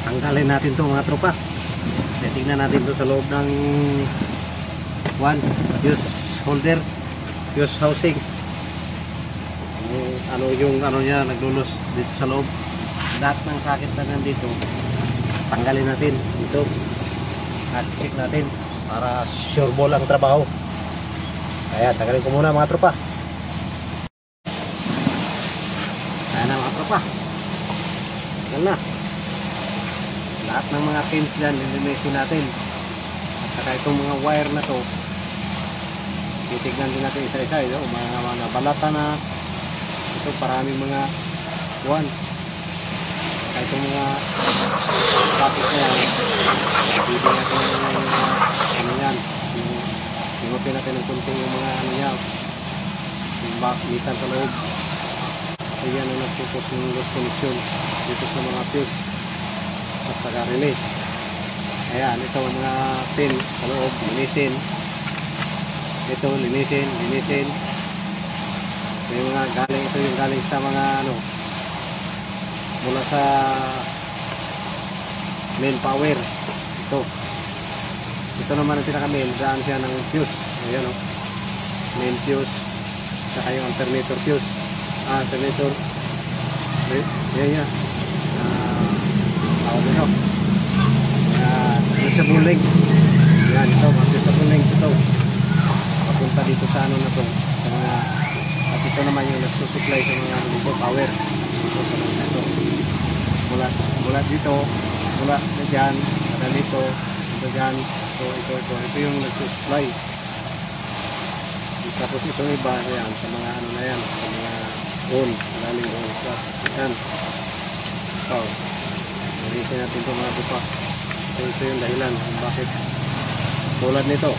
tanggalin natin to mga tropa. Tingnan natin to sa loob ng fuse holder, fuse housing. Yung ano niya naglulos dito sa loob. Lahat ng sakit na nandito tanggalin natin dito at check natin para sure ball ang trabaho. Kaya tanggalin ko muna mga tropa. Ayan na mga tropa, yan na lahat ng mga pins dyan, lilinisin natin. At saka itong mga wire na to titignan din natin isa-isa. Mga balata na ito, paraming mga buwan. Saka itong mga topic na yan, bibigyan natin ng ano yan, tingopin natin ng kunting yung mga ano niya, yung bakmitan sa loob. So yan ang nagpupos ng loose connection dito sa mga fuse at saka relay. Ayan, ito ang mga pin sa loob, linisin. Ito, linisin. May mga galing, ito yung galing sa mga ano, mula sa main power. Ito naman ang pinaka-main, daan siya ng fuse. Ayan o, main fuse, saka yung alternator fuse. Alternator, yan. Tawag ito. Fusible link. Yan, ito, fusible link ito. Papunta dito sa ano na to. Sa mga, at ito naman yung nagsusupply sa mga lumbo power. Dito sa mga ito. Mula dito, mula na dyan, dito dyan. Ito yung nagsusupply. Tapos ito iba, yan, sa mga ano na yan, sa mga on, laling on. Yan. So, nalisin natin ito mga bupa. Ito yung dahilan kung bakit tulad nito.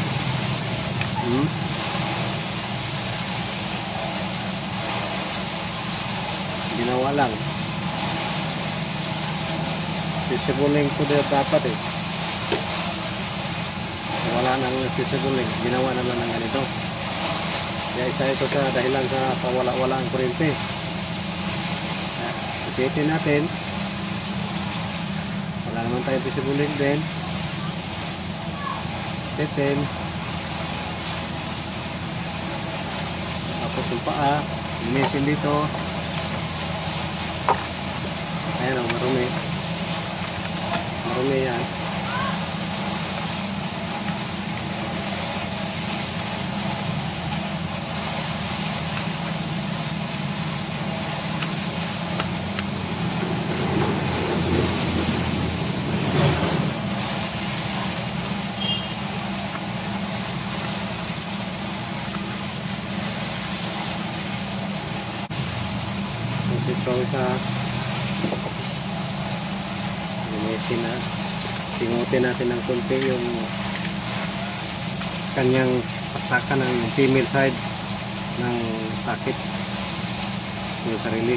Ginawa lang. Fusible link to dapat eh. Wala nang fusible link. Ginawa na lang ng ganito. Kaya isa ito sa dahilan sa pawala-wala ang kuryente. Ipitin natin. Wala naman tayo fusible link din. Ipitin. Tapos yung paa. Linisin dito. Ayan o, marumi. Marumi yan. Ito sa linisin na, tingutin natin ng kunti yung kanyang pasakan ng female side ng sakit yung sarili.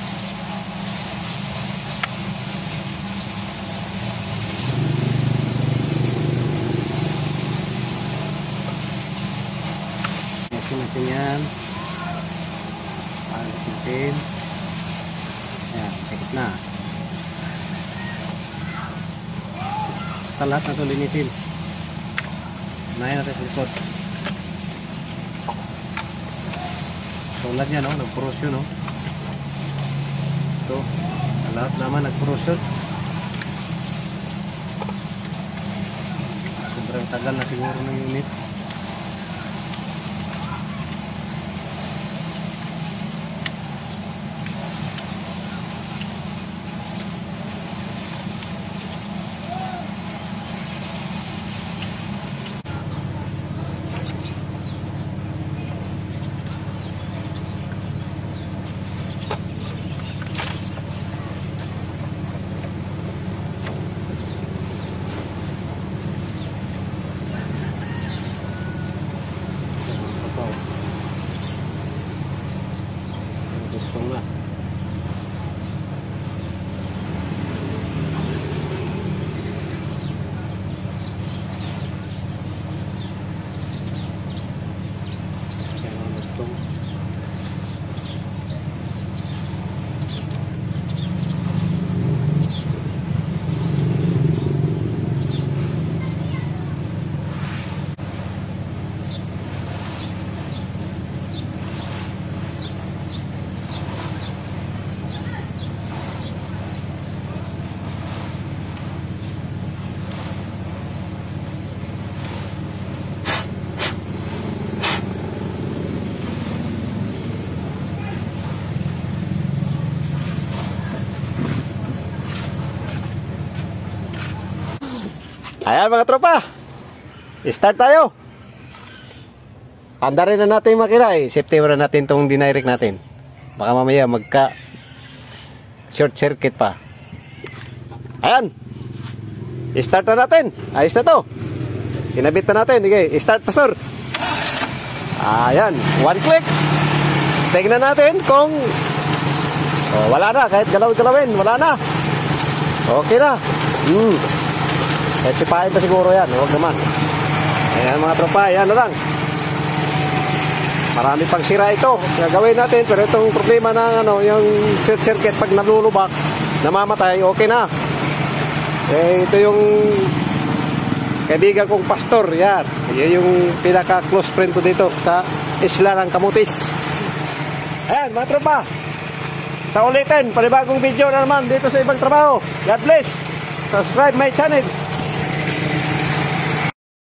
Linisin natin yan para natin. Ayan, sakit na. Basta lahat na ito linisin. Unahin natin sa likod. Tulad niya, no? Nag-corrosion, no? Ito. Lahat naman nag-corrosion. Sobrang tagal na siguro ng unit. Ayan mga tropa. Start tayo. Andarin na natin yung makina eh. Safety na natin itong dinirect natin. Baka mamaya magka short circuit pa. Ayan. Start na natin. Ayos na to. Kinabit na natin. Okay. Start pastor. Ayan. One click. Tignan natin kung wala na. Kahit galaw-galawin. Wala na. Okay na. Kahit sipahin pa siguro yan. Huwag naman. Ayan mga tropa. Ayan na lang. Marami pang sira ito. Gagawin natin. Pero itong problema na yung short circuit pag nalulubak, namamatay, okay na. Ito yung kaibigan kong pastor. Yan. Yan yung pinaka-close friend ko dito sa isla ng Camotes. Ayan mga tropa. Sa ulitin, panibagong video na naman dito sa ibang trabaho. God bless. Subscribe my channel.